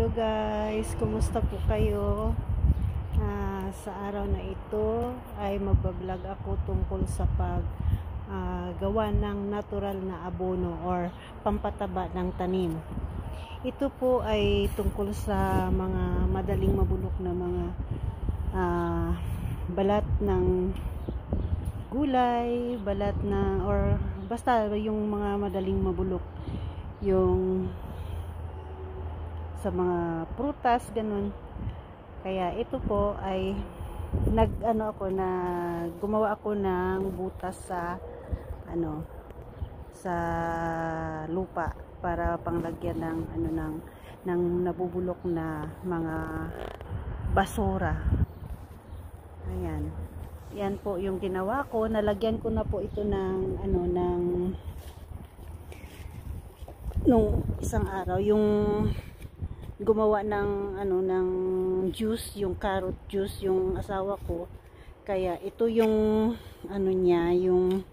Hello guys, kumusta po kayo? Sa araw na ito ay magbablog ako tungkol sa paggawa ng natural na abono or pampataba ng tanim. Ito po ay tungkol sa mga madaling mabulok na mga balat ng gulay, balat na or basta yung mga madaling mabulok, yung sa mga prutas, ganun. Kaya ito po ay gumawa ako ng butas sa sa lupa para panglagyan ng nabubulok na mga basura. Ayan. Yan po yung ginawa ko. Nalagyan ko na po ito ng nung isang araw, yung gumawa ng ng juice, yung carrot juice, yung asawa ko. Kaya ito yung niya, yung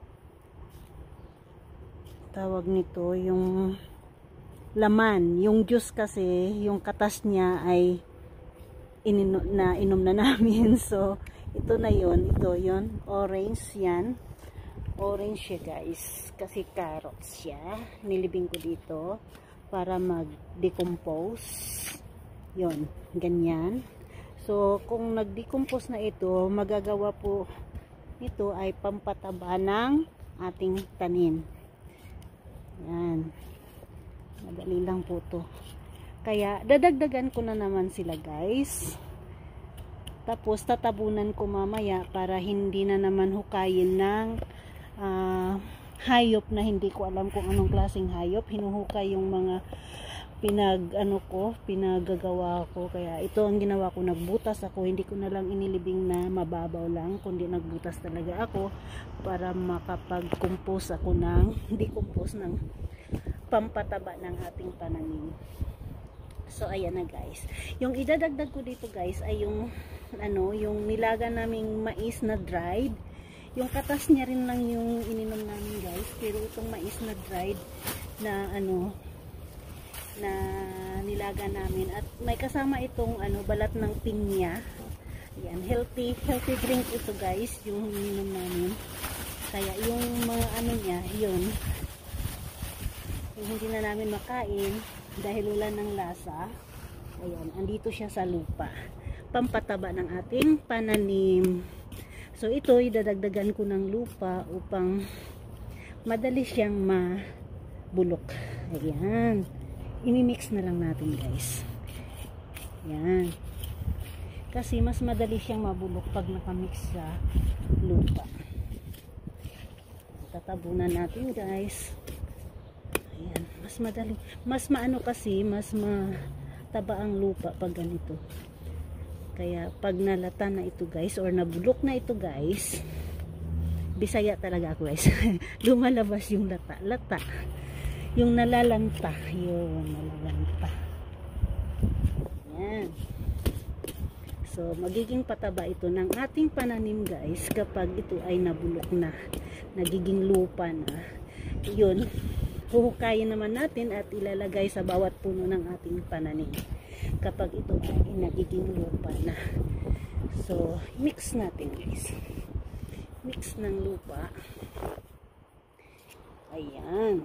tawag nito, yung laman, yung juice kasi, yung katas niya ay inom na namin. So ito na yun, orange yan. Orange siya guys, kasi carrots siya. Nilibing ko dito para mag-decompose. Yon, ganyan. So, kung nag-decompose na ito, magagawa po ito ay pampataba ng ating tanim. Yan. Madali lang po to. Kaya, dadagdagan ko na naman sila guys. Tapos, tatabunan ko mamaya para hindi na naman hukayin ng hayop na hindi ko alam kung anong klaseng hayop. Hinuhukay yung mga pinagagawa ko. Kaya ito ang ginawa ko, nagbutas ako. Hindi ko na lang inilibing na mababaw lang, kundi nagbutas talaga ako para makapag-compose ako decompose ng pampataba ng ating pananim. So ayan na guys. Yung idadagdag ko dito guys ay yung nilaga naming mais na dried. Yung katas niya rin lang yung ininom namin guys, pero itong mais na dried na na nilaga namin, at may kasama itong balat ng pinya. Yan, healthy drink ito guys, yung ininom namin. Kaya yung mga niya, yung hindi na namin makain dahil wala ng lasa. Ayan, andito siya sa lupa, pampataba ng ating pananim. So ito, idadagdagan ko ng lupa upang madali siyang mabulok. Ayan. Imimix na lang natin guys. Ayan. Kasi mas madali siyang mabulok pag nakamix sa lupa. Tatabunan natin guys. Ayan. Mas madali. Mas kasi, mas mataba ang lupa pag ganito. Kaya pag nalata na ito guys, or nabulok na ito guys, Bisaya talaga ako guys, lumalabas yung lata, yung nalalanta, yan. So magiging pataba ito ng ating pananim guys kapag ito ay nabulok na, nagiging lupa na. Yun, huhukayin naman natin at ilalagay sa bawat puno ng ating pananim kapag ito ay nagiging lupa na. So mix natin guys, mix ng lupa. Ayan,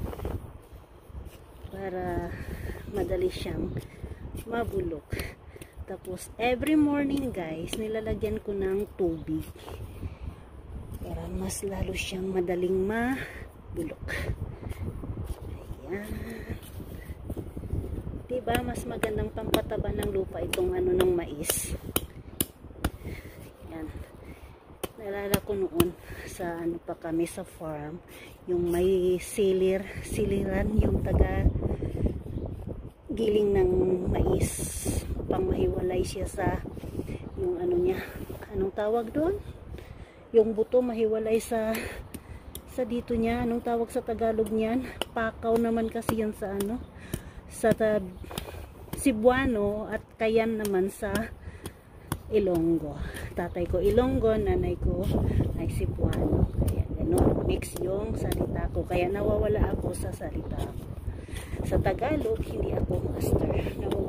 para madali siyang mabulok. Tapos every morning guys, nilalagyan ko ng tubig para mas lalo siyang madaling mabulok. Ayan, diba mas magandang pampataba ng lupa itong ng mais. Yan, nalala ko noon sa pa kami sa farm, yung may siliran, yung taga giling ng mais, pang mahiwalay siya sa yung niya, anong tawag doon, yung buto mahiwalay sa dito niya, anong tawag sa Tagalog niyan, pakaw naman kasi yan sa sa Cebuano, at Kayan naman sa Ilonggo. Tatay ko Ilonggo, nanay ko ay Cebuano. Kaya gano'n, mix yung salita ko. Kaya nawawala ako sa salita ko. Sa Tagalog, hindi ako master.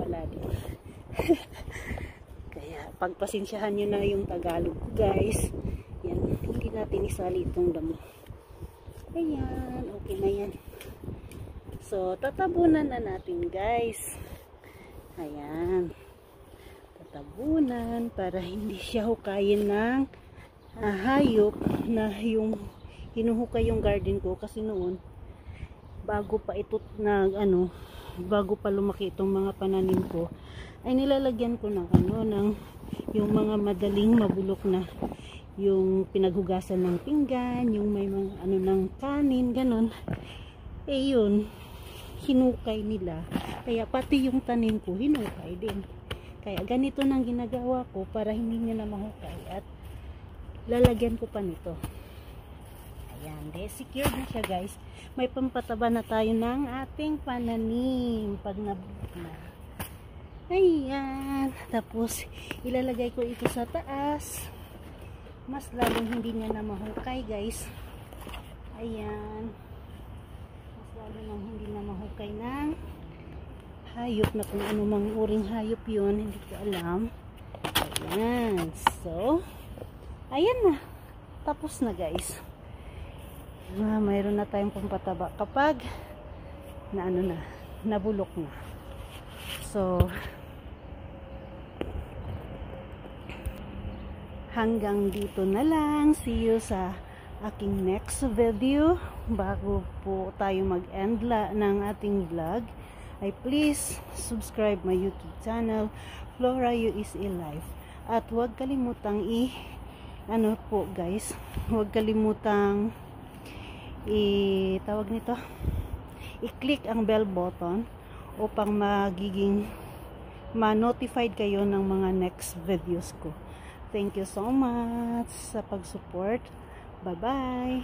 pagpasensyahan nyo na yung Tagalog ko, guys. Yan, hindi natin isali itong damo. Ayan, okay na yan. So, tatabunan na natin, guys. Ayan. Tatabunan para hindi siya hukayin ng hayop na yung hinuhukay yung garden ko. Kasi noon, bago pa ito bago pa lumaki itong mga pananim ko, ay nilalagyan ko ng yung mga madaling mabulok na yung pinaghugasan ng pinggan, yung may mga ng kanin, ganon. Eh yun, hinukay nila. Kaya pati yung tanim ko, hinukay din. Kaya ganito nang ginagawa ko para hindi niya na mahukay. At lalagyan ko pa nito. Ayan, secure na siya, guys. May pampataba na tayo ng ating pananim pag nabulok na. Ayan. Tapos, ilalagay ko ito sa taas. Mas lalong hindi niya na mahukay, guys. Ayan. Mas lalong nang hindi na mahukay ng hayop na kung ano mang uring hayop yun. Hindi ko alam. Ayan. So, ayan na. Tapos na, guys. Mayroon na tayong pampataba kapag nabulok na. So, hanggang dito na lang. See you sa aking next video. Bago po tayo mag-end ng ating vlog, ay please subscribe my YouTube channel, Flora USA Life. At huwag kalimutang guys, huwag kalimutang tawag nito, i-click ang bell button upang ma-notified kayo ng mga next videos ko. Thank you so much sa pag-support. Bye-bye.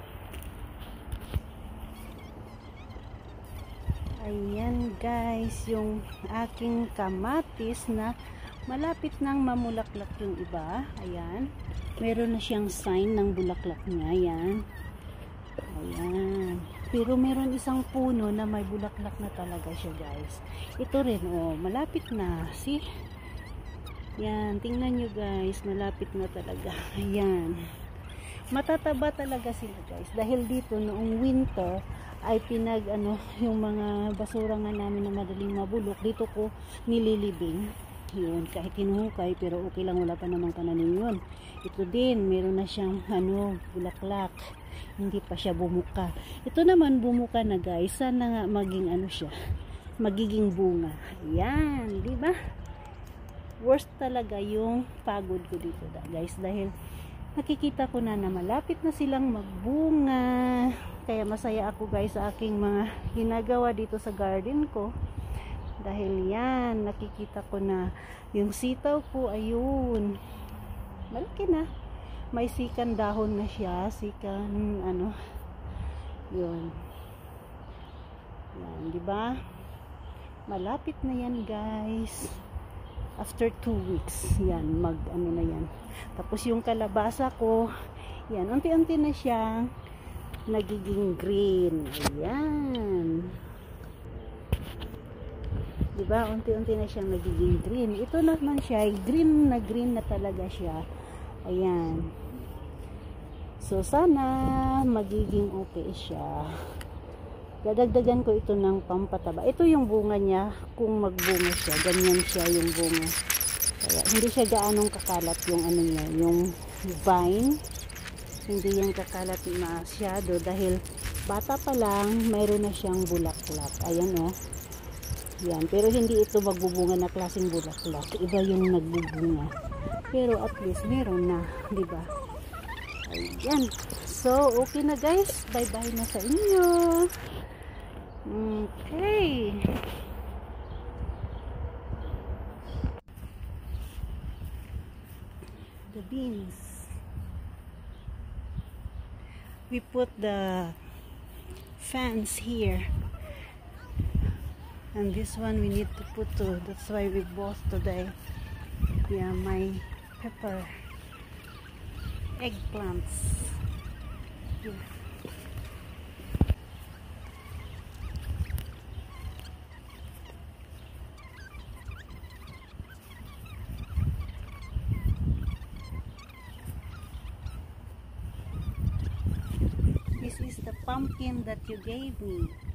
Ayan, guys, yung aking kamatis na malapit nang mamulaklak yung iba. Ayan. Meron na siyang sign ng bulaklak niya. Ayan. Ayan. Pero meron isang puno na may bulaklak na talaga siya, guys. Ito rin, malapit na. See? Yan, tingnan nyo, guys. Malapit na talaga. Ayan. Matataba talaga sila, guys. Dahil dito, noong winter, ay yung mga basura nga namin na madaling mabulok, dito ko nililibing. Yun, kahit hinuhukay, pero okay lang, wala pa namang pananim yun. Ito din, meron na siyang bulaklak. Hindi pa siya bumuka. Ito naman bumuka na, guys. Sana nga maging magiging bunga. Ayan, di ba? Worst talaga yung pagod ko dito, guys, dahil nakikita ko na malapit na silang magbunga. Kaya masaya ako, guys, sa aking mga ginagawa dito sa garden ko. Dahil yan, nakikita ko na yung sitaw ko, ayun, malaki na. May sikan dahon na siya, sikan yun. Yan, di ba? Malapit na yan, guys. After 2 weeks, yan, na yan. Tapos yung kalabasa ko, yan, unti-unti na siyang nagiging green. Ayan. Diba? Unti-unti na siyang nagiging green. Ito naman siya, green na talaga siya. Ayan. So, sana magiging okay siya. Dadagdagan ko ito ng pampataba. Ito yung bunga niya. Kung magbunga siya, ganyan siya yung bunga. Kaya, hindi siya gaanong kakalat yung niya, yung vine. Hindi yung kakalat masyado dahil bata pa lang, mayroon na siyang bulaklak. Ayan, yan. Pero hindi ito magbubunga na klaseng bulaklak. Iba yung nagbubunga. Pero at least meron na, di ba? Ayan. So, okay na, guys. Bye-bye na sa inyo. Okay. The beans. We put the fence here. And this one we need to put too. That's why we bought today. Yeah, my pepper. Eggplants. Yeah. pumpkin that you gave me.